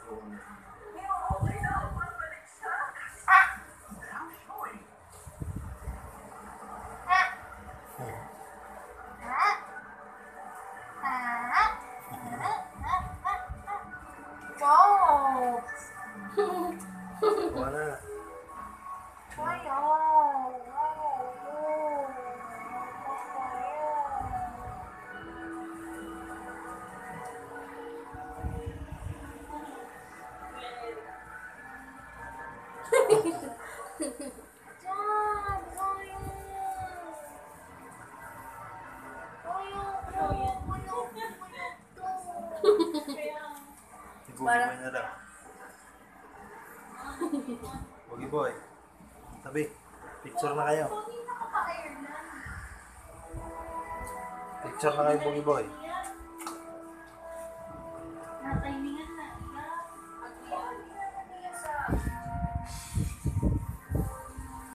Wow! Wala. Boogie boy na lang. Boogie boy. Tabi. Picture na kayo. Picture na kayo, Boogie boy. Natayiningan na.